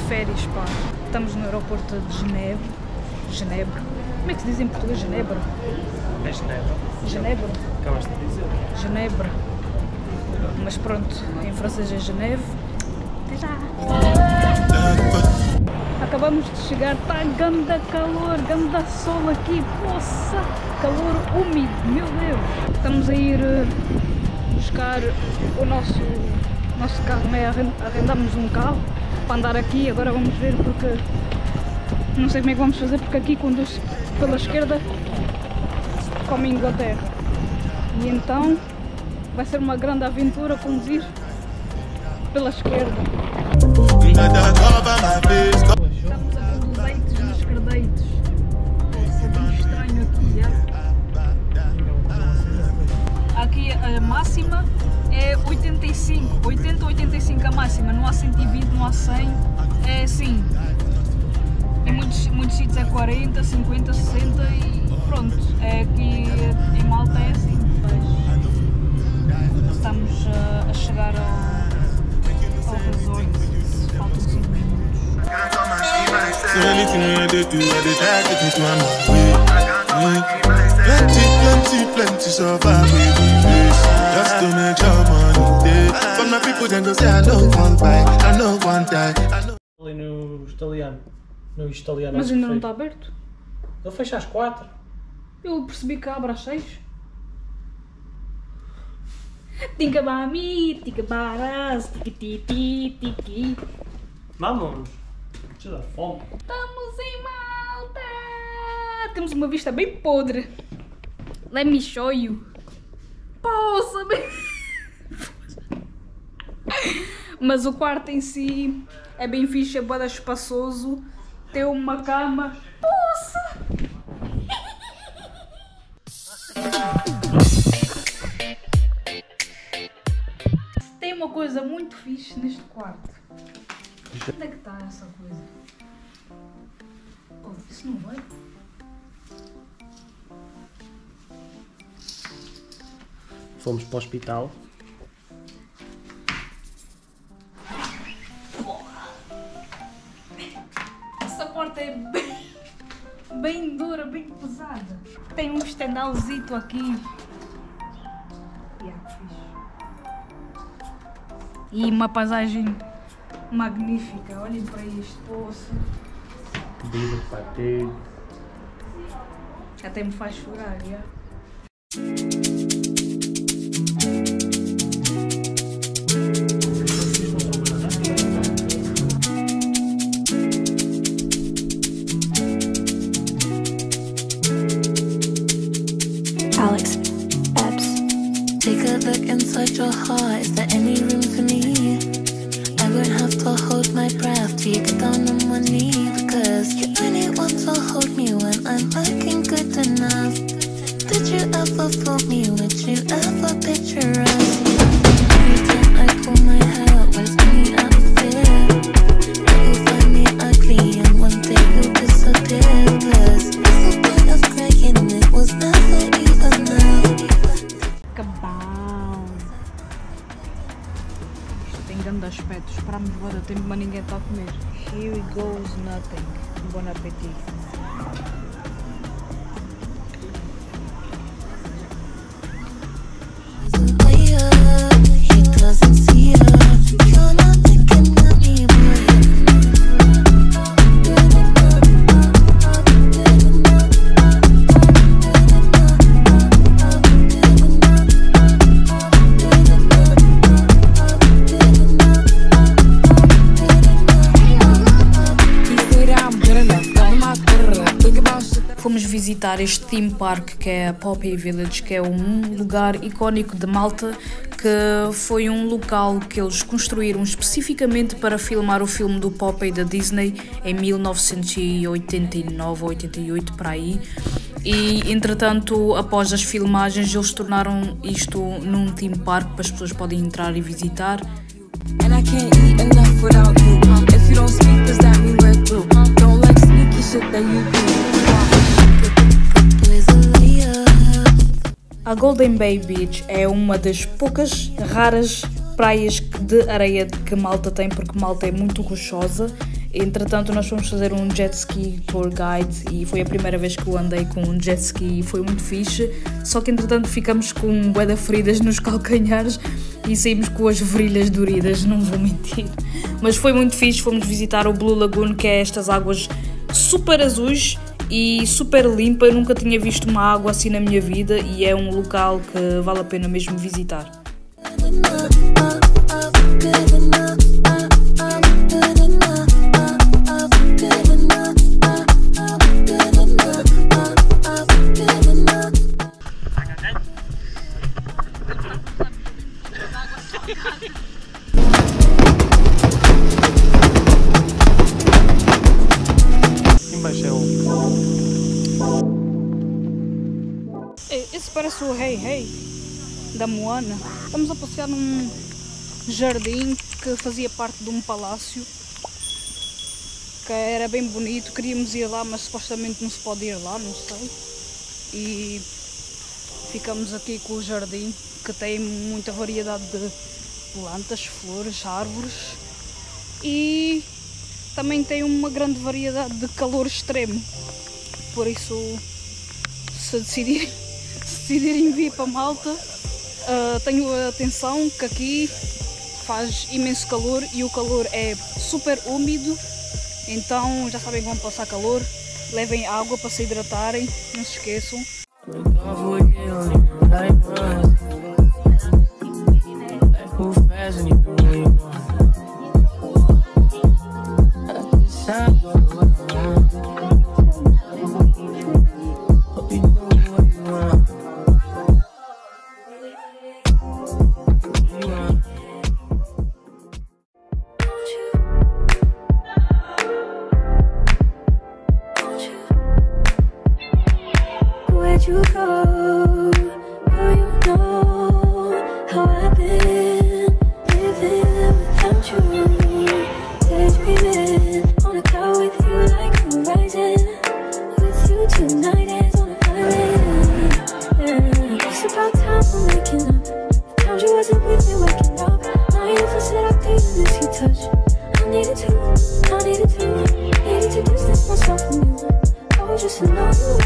férias, pá. Estamos no aeroporto de Genebra. Como é que se diz em português? Genebra? É Genebra. Genebra? Acabaste de dizer. Genebra. Mas pronto, em francês é Geneve. Até já! Acabamos de chegar, está ganda calor, ganda sol aqui, poça! Calor úmido, meu Deus! Estamos a ir buscar o nosso carro, né? Arrendamos um carro para andar aqui, agora vamos ver porque não sei como é que vamos fazer, porque aqui conduz pela esquerda como em Inglaterra. E então vai ser uma grande aventura conduzir pela esquerda. Estamos a pôr leitos nos cardeitos. Isso é bem estranho aqui, é? Aqui a máxima é 85, 80 ou 85 a máxima, não há 120, não há 100, é assim. Em muitos sítios é 40, 50, 60 e pronto. É aqui em Malta é assim. Estamos a chegar ao resort. Faltam 5 minutos. Plenty so far with the face. Just to make your money. From my people then go say I don't want buy, I don't want die. Ali no italiano. No italiano. Mas ainda não está aberto? Ele fecha às 4. Eu percebi que abre às 6. Tica bami, tica baras, tiki tiki tiki. Vamos! Deixa eu dar fome. Estamos em Malta! Temos uma vista bem podre. Let me show you. Poça, bem... Mas o quarto em si é bem fixe, é bué espaçoso. Tem uma cama. Poça! Tem uma coisa muito fixe neste quarto. Onde é que está essa coisa? Oh, isso não vai? Fomos para o hospital. Essa porta é bem dura, bem pesada. Tem um estendalzito aqui. Yeah, fixe. E uma paisagem magnífica. Olhem para isto, poço. Comida, patê. Até me faz chorar, yeah. Alex, Epps. Take a look inside your heart. Is there any room for me? I won't have to hold my breath till you get down on one knee. Because you only want to hold me when I'm looking good enough. Did you ever fool me? Would you ever picture us? Every time I pull my hair, was me out of fear. You'll find me ugly and one day you'll disappear. Cause the point of crying, it was never even now. Cabal. Isto tem grande aspecto. Esperamos bué de tempo, mas ninguém está a comer. Here goes nothing. Bon appetit. He doesn't see her. You're not thinking of me, boy. Fomos visitar este theme park que é a Poppy Village, que é um lugar icónico de Malta, que foi um local que eles construíram especificamente para filmar o filme do Poppy da Disney em 1989 ou 88 para aí. E entretanto, após as filmagens, eles tornaram isto num theme park para as pessoas poderem entrar e visitar. And I can't eat enough without you. If you don't speak, does that mean we're through? Don't like sneaky shit that you do. A Golden Bay Beach é uma das poucas raras praias de areia que Malta tem, porque Malta é muito rochosa Entretanto, nós fomos fazer um jet ski tour guide e foi a primeira vez que eu andei com um jet ski e foi muito fixe. Só que entretanto ficamos com bué de feridas nos calcanhares e saímos com as virilhas doridas, não vou mentir. Mas foi muito fixe, fomos visitar o Blue Lagoon, que é estas águas super azuis e super limpa. Eu nunca tinha visto uma água assim na minha vida e é um local que vale a pena mesmo visitar. Esse parece o Hey Hey da Moana. Estamos a passear num jardim que fazia parte de um palácio, que era bem bonito. Queríamos ir lá, mas supostamente não se pode ir lá, não sei. E ficamos aqui com o jardim, que tem muita variedade de plantas, flores, árvores, e também tem uma grande variedade de calor extremo. Por isso, se decidirem vir para Malta, tenho atenção que aqui faz imenso calor e o calor é super úmido, então já sabem que vão passar calor. Levem água para se hidratarem, não se esqueçam. You go, oh, you know how I've been living without you. Daydreaming on a cloud with you like a horizon. With you tonight is on an island. Yeah. It's about time we're making up. The times you wasn't with me waking up. Now you said I couldn't miss your touch. I needed to distance myself from you. I was just alone.